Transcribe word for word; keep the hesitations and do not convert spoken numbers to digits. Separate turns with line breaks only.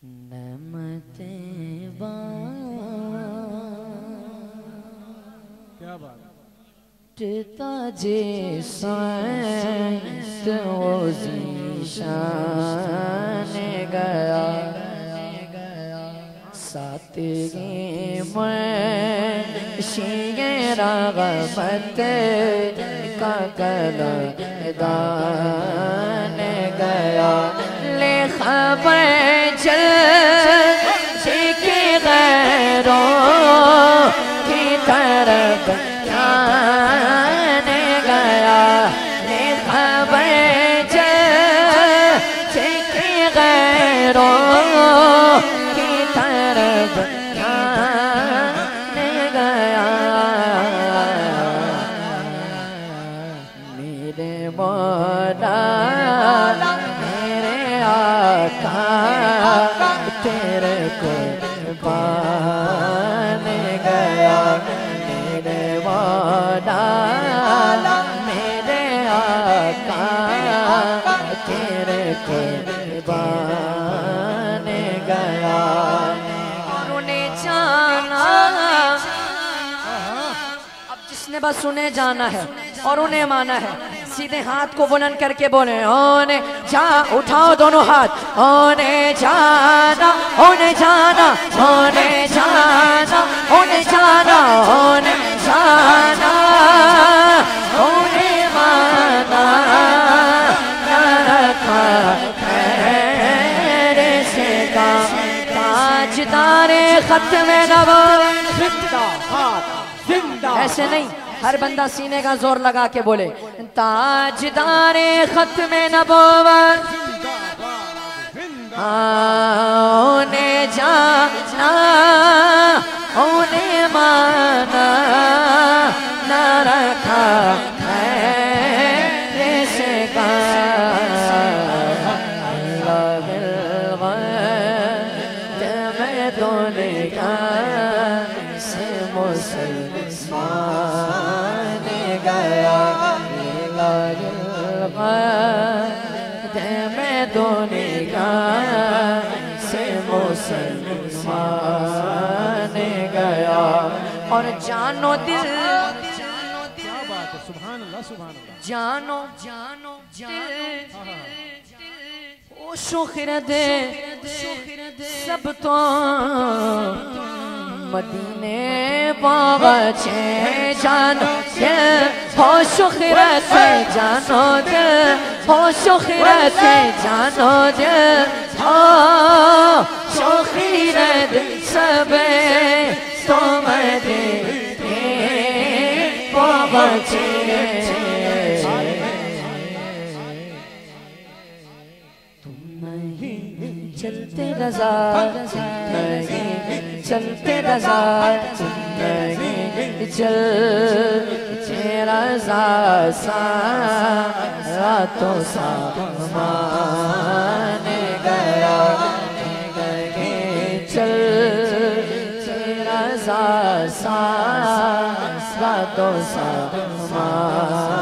क्या बात
ताजे सांस शान गया सातगी मुर्शिद रग़बत का कलदान गया ले खबर चल के गैरों की तरफ तेरे कुर्बान गया मेरे मौला मेरे आका तेरे कुर्बान गया। और उन्हें जाना अब जिसने बस उन्हें जाना है और उन्हें माना है सीधे हाथ को बुलंद करके बोले ओने जा उठाओ दोनों हाथ ओने जाना ओने जाना ओने जाना ओने जाना ओने जाना ओने माना रखा तेरे से का ताजदारे खत्मे नबूवत जिंदा हाथ जिंदा ऐसे नहीं हर बंदा सीने का जोर लगा के बोले ताजदारे खत्मे नबूवत ओने जाना ओने माना न रखा तेरे से का मुसलमान गया मैं दुनिया से मुसलमान गया। और जानो दिल
क्या बात है सुभान अल्लाह सुभान अल्लाह
जानो जानो दिल ओ शुखरत सब तो मदीने पहुँचे जानो दिल हो शुखरत जानो दिल हो शुखरत जानो दिल हो शुखरत सब तो मदीने पहुँचे तुम नहीं चलते रज़ा नहीं चलते रज़ा नहीं चल रज़ा सारा तो सामान गया चल रज़ा सारा तो सामान